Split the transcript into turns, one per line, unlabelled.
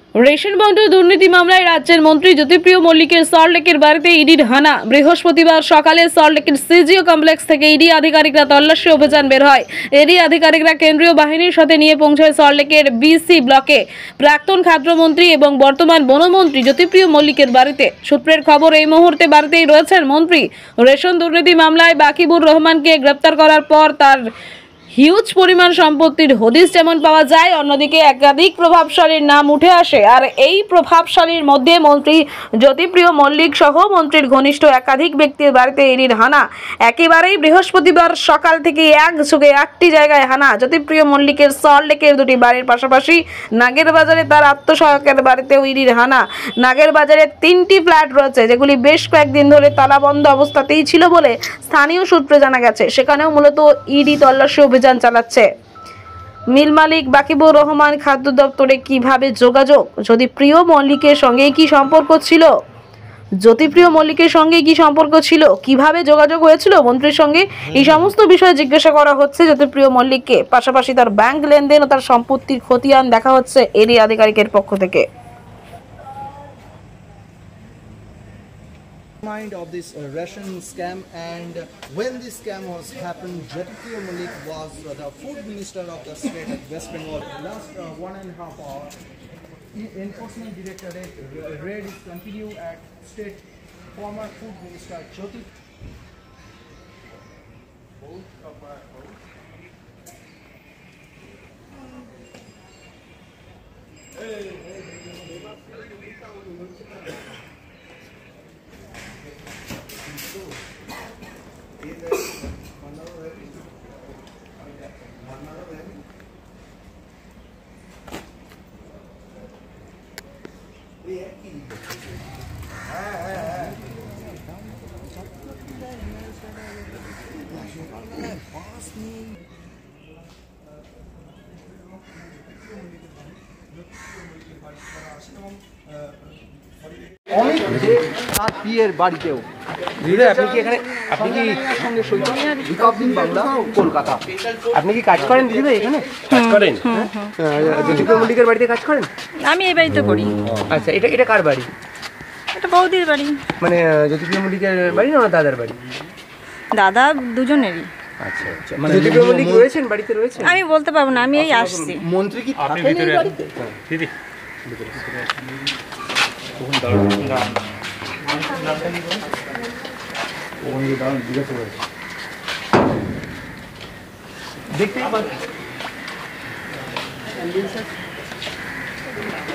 Ration বন্টন দুর্নীতি মামলায় রাজ্যের মন্ত্রী জ্যোতিপ্রিয় মল্লিকের সল্টলেকের বাড়িতে ইডির হানা। বৃহস্পতিবার সকালে সল্টলেকের সিজিও কমপ্লেক্স থেকে ইডি আধিকারিকরা তল্লাশি অভিযান বের হয়। ইডি আধিকারিকরা কেন্দ্রীয় বাহিনীর সাথে নিয়ে পৌঁছায় সল্টলেকের বিসি ব্লকে প্রাক্তন খাদ্যমন্ত্রী এবং বর্তমান বনমন্ত্রী জ্যোতিপ্রিয় মল্লিকের বাড়িতে। সূত্রের খবর, এই মুহূর্তে বাড়িতেই রয়েছেন মন্ত্রী। রেশন দুর্নীতি মামলায় বাকিবুর রহমানকে গ্রেপ্তার করার পর তার হিউজ পরিমাণ সম্পত্তির হদিশ যেমন পাওয়া যায়, অন্যদিকে একাধিক প্রভাবশালীর নাম উঠে আসে। আর এই প্রভাবশালীর মধ্যে মন্ত্রী জ্যোতিপ্রিয় মল্লিক সহ মন্ত্রীর ঘনিষ্ঠ একাধিক ব্যক্তির বাড়িতে ইডির হানা। একেবারেই বৃহস্পতিবার সকাল থেকে একযোগে একটি জায়গায় হানা। জ্যোতিপ্রিয় মল্লিকের সল্টলেকের দুটি বাড়ির পাশাপাশি নাগের বাজারে তার আত্মসহায়কের বাড়িতেও ইডির হানা। নাগের বাজারে 3টি ফ্ল্যাট রয়েছে, যেগুলি বেশ কয়েকদিন ধরে তালাবন্ধ অবস্থাতেই ছিল বলে স্থানীয় সূত্রে জানা গেছে। সেখানেও মূলত ইডি তল্লাশি অভিযান চালাচ্ছে। মিল মালিক বাকিবুর রহমান খাদ্য দপ্তরে কিভাবে যোগাযোগ? জ্যোতিপ্রিয় মল্লিকের সঙ্গে কি সম্পর্ক ছিল? কিভাবে যোগাযোগ হয়েছিল মন্ত্রীর সঙ্গে? এই সমস্ত বিষয়ে জিজ্ঞাসা করা হচ্ছে জ্যোতিপ্রিয় মল্লিককে। পাশাপাশি তার ব্যাংক লেনদেন ও তার সম্পত্তির খতিয়ান দেখা হচ্ছে ইডি আধিকারিকের পক্ষ থেকে।
Mind of this ration scam, and when this scam was happened, Jyotipriya Malik was the food minister of the state of West Bengal. Last 1.5 hour, enforcement directorate raid is continue at state former food minister Jyoti. তার বিয়ের বাড়িতেও দিদি, আপনি কি এখানে সঙ্গে সৈকত Republic Bangla Kolkata, আপনি কি কাজ করেন দিদি এখানে? কাজ করেন? জ্যোতিপ্রিয় মল্লিকের বাড়িতে কাজ করেন?
আমি এই বাড়িতে করি।
আচ্ছা, এটা কার বাড়ি?
এটা বৌদির বাড়ি।
মানে জ্যোতিপ্রিয় মল্লিকের বাড়ি না দাদার বাড়ি?
দাদা দুজনেরই।
আচ্ছা আচ্ছা, মানে জ্যোতিপ্রিয় মল্লিক রয়েছেন বাড়িতে? রয়েছেন
আমি বলতে পারবো না, আমি এই আসছি।
মন্ত্রী কি থাকেন এই বাড়িতে? দিদি দেখতে